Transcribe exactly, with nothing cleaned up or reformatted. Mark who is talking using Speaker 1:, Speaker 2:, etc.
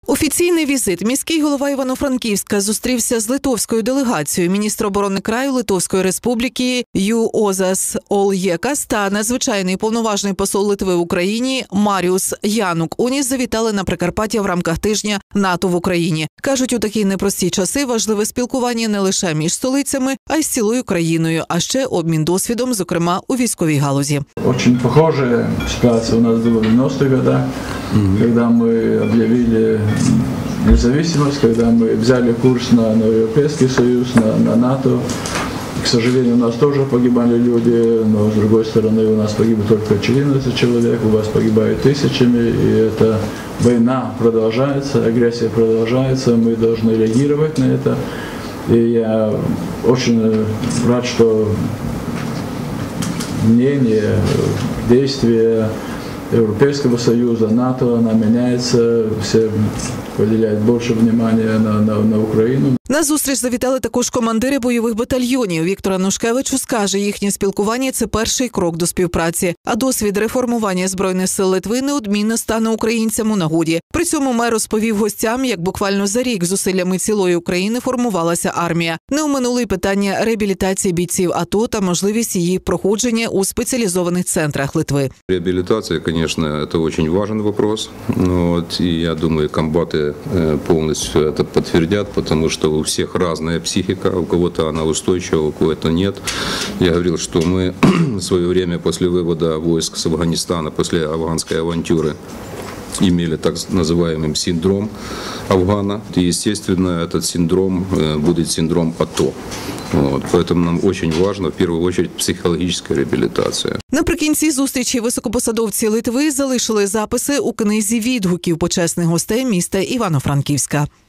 Speaker 1: Офіційний візит. Міський голова Івано-Франківська зустрівся з литовською делегацією. Міністр оборони краю Литовської республіки Юозас Ол'єкас та надзвичайний повноважний посол Литви в Україні Маріус Янук-Уніс завітали на Прикарпаття в рамках тижня НАТО в Україні. Кажуть, у такі непрості часи важливе спілкування не лише між столицями, а й з цілою країною, а ще обмін досвідом, зокрема у військовій галузі.
Speaker 2: Дуже похожа ситуація у нас була в девяностых годах, коли ми об'явили независимость, когда мы взяли курс на, на Европейский Союз, на, на НАТО. К сожалению, у нас тоже погибали люди, но с другой стороны у нас погибло только четырнадцать человек, у вас погибают тысячами, и эта война продолжается, агрессия продолжается, мы должны реагировать на это. И я очень рад, что мнение, действия Европейского Союза, НАТО, она меняется, все уделяют больше внимания на, на, на Україну.
Speaker 1: На зустріч завітали також командири бойових батальйонів. Віктор Анушкевич скаже, їхнє спілкування – це перший крок до співпраці. А досвід реформування Збройних сил Литви неодмінно стане українцям у нагоді. При цьому мер розповів гостям, як буквально за рік зусиллями цілої України формувалася армія. Не оминули й питання реабілітації бійців АТО та можливість її проходження у спеціалізованих центрах Литви.
Speaker 3: Реабилитация, конечно, это очень важный вопрос. Вот, и я думаю, комбаты полностью это подтвердят, потому что у всех разная психика, у кого-то она устойчива, у кого-то нет. Я говорил, что мы в свое время после вывода войск с Афганистана, после афганской авантюры, имели так называемый синдром Афгана. И, естественно, этот синдром будет синдром АТО. Вот. Поэтому нам очень важно, в первую очередь, психологическая реабілітація.
Speaker 1: Наприкінці зустрічі високопосадовці Литви залишили записи у книзі відгуків почесних гостей міста Івано-Франківська.